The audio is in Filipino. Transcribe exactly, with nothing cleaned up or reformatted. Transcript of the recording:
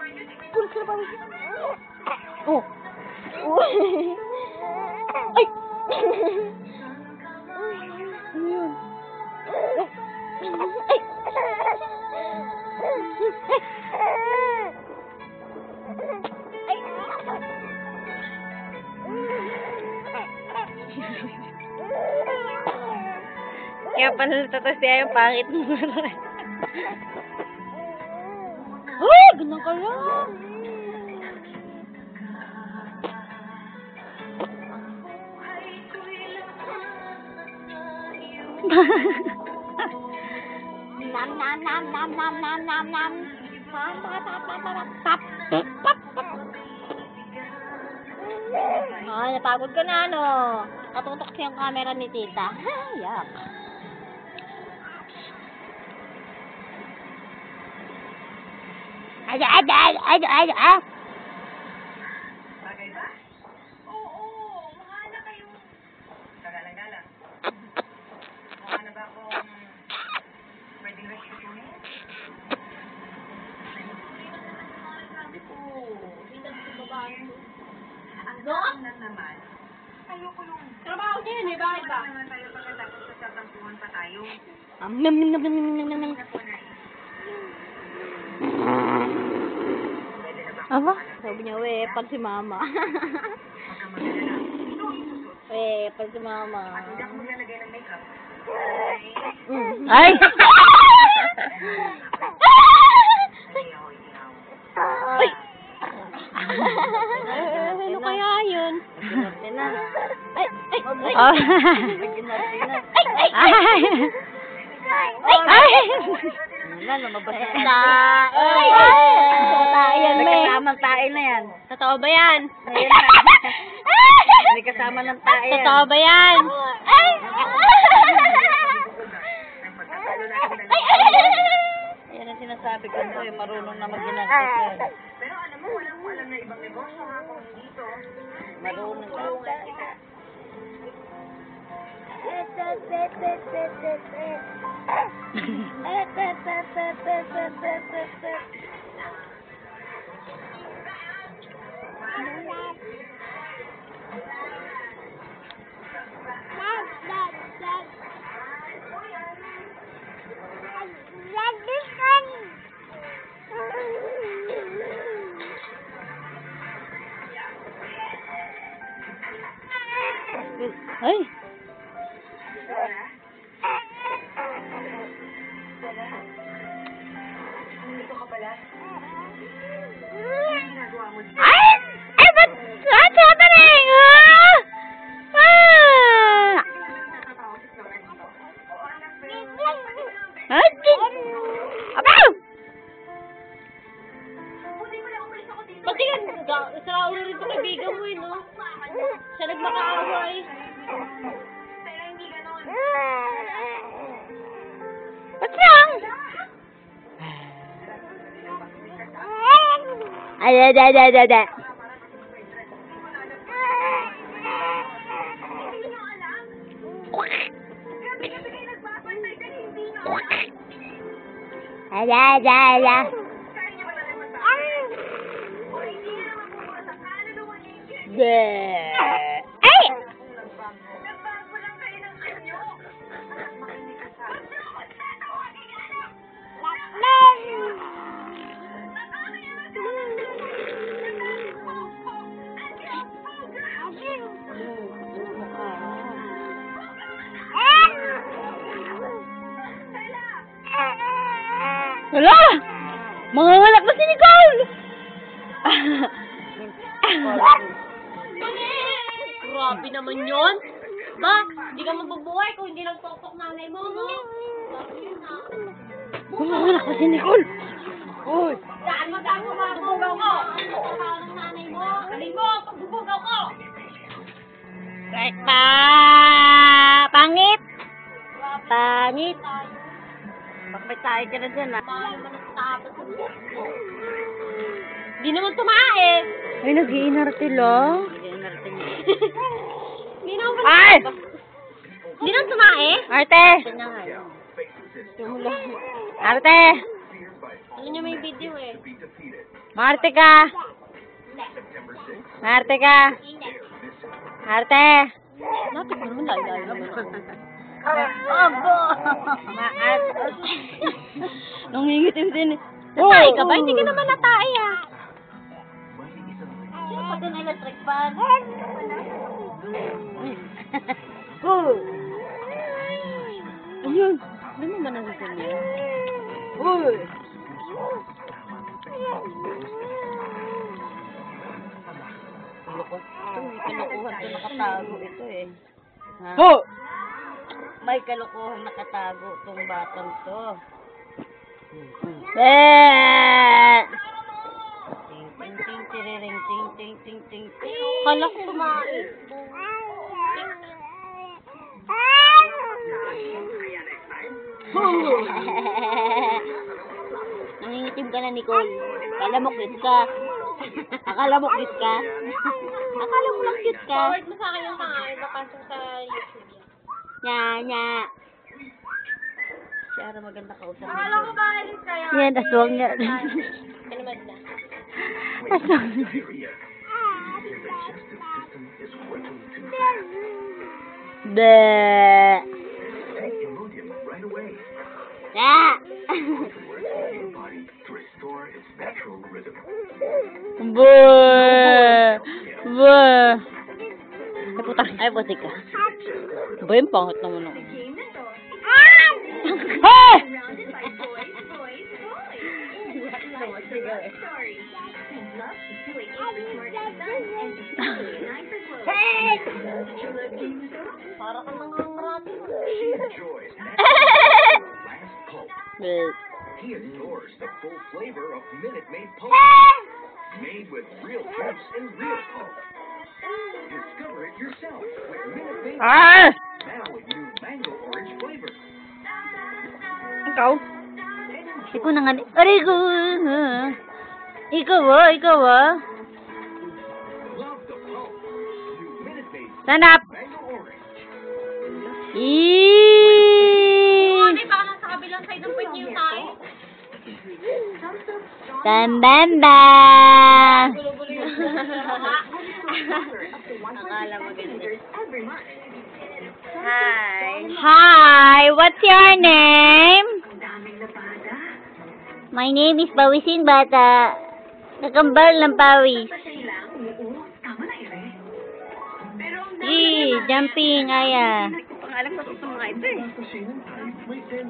Pulsa pa rin. Oh. Ay! Ano yun? Ay! Kaya panalitas siya yung pangit mo. Uy! Ganun ka lang! Nam nam nam nam nam nam nam nam. Tap tap tap tap tap tap tap tap. Ah, napagod ka na ano? Katutok siya yung camera ni tita. Yak. Ada ada ada ada ah. Bagay ba? Oo, mukha na kayo. Kagala-gala. Mukha na ba akong pwedeng rescuein? Sabi ko, hindi na babae mo. Ang doon lang naman, ayoko yung... Trabaho niya yun eh, bakit ba? Naman tayo pagkatapos sa satampuhan pa tayo. Um, nam nam nam nam nam nam nam. Aba, sabi niya, we, pag si mama. We, pag si mama. At hindi ako maglalagay ng makeup. Mm. Ay! Ay! Ano kaya yun? Ay! Ay! Ay! Ay! Ay! Ay! Wala, lumabas na. Na! Ay! Tayo yan, May may. kasamang tae na yan. Totoo ba yan? Ayan na. May kasama ng tae yan. Totoo ba yan? Ay! Yan ang sinasabi ko po, yung marunong na mag-ginagos yan. Pero alam mo, walang alam na ibang negosyo nga kung dito. Marunong ka. Ay! Dito ka pala. Ay! Ay, ba't? What's happening? Ah! Ah! Ay! Abaw! Pati yan, sa ulo rin ito kaibigan mo eh, no? Siya nagmakaaway. Pero hindi ganon. What's wrong? Ay, ay, ay, ay, ay, ay. Ay, ay, ay, ay. De. Ay! Nagbago lang kayo ng anyo. Makinig ka sa akin. Wala! Mangawalak na si Nicole! Grabe naman yun. Ba, hindi ka mabubuhay kung hindi lang tok-tok nanay mo, no? Mangawalak na si Nicole! Uy! Saan mo saan mo mabubugaw ko? Pagkaw ng nanay mo? Galing mo, pagbubugaw ko! Right pa! Pangit! Pangit! Bak may tae ka na dyan, ah. Hindi naman tumae. Ay, nag-iinarte lang. Nag-iinarte niya. Hindi naman pala. Ay! Hindi naman tumae. Arte! Arte! Arte! Ano niya may video eh. Marte ka! Marte ka! Marte! Natin ko naman layo-layo naman. Abo! Maarte. Nangingitim din eh. Oh, Natay ka ba? oh. Hindi ka naman natay ah. Sino pa din electric fan? Oh! Ayun. Hindi mo man nasisin niya. Uy! Ito, may kalukuhan to nakatago ito eh. Ha? Oh! May kalukuhan nakatago tong batang to. Eh! Ting ting ting tiriring ting ting ting ting ting. Kala ko kumain. Nangingitim ka na, Nicole. Akala mo cute ka. Akala mo cute ka. Akala mo lang cute ka. Forward mo sa akin yung mga ipapasok sa YouTube yan. Nya, nya. Si Ara maganda kausap. Akala ko ba alis kayo? Yan, aswang nga. Kinamad na. Aswang. Bleh. Ah! Bleh. Bleh. Ay, puta. Ay, buti ka. Ba yung pangat naman ako. Hey! Para ka nangangarati. Bleh. He adores the full flavor of Minute Maid Pulp. Made with real juice and real pulp. Discover it yourself with Minute Maid Pulp. Ah! Now with new mango orange flavor. Ikaw? Ikaw na nga. Aray ko. Ikaw ah, ikaw ah. Love the pulp. New Minute Maid Stand up. Mango Orange. Eeeeee! Hindi, baka nasa kabilang side ng pwede yung tayo. Tambamba! Gulo-gulo yung Akala mo ganito. Hi. Hi, what's your name? My name is Pawisin Bata. Nakambal ng pawis. Gee, jumping, aya. Pangalan ko sa mga ito eh.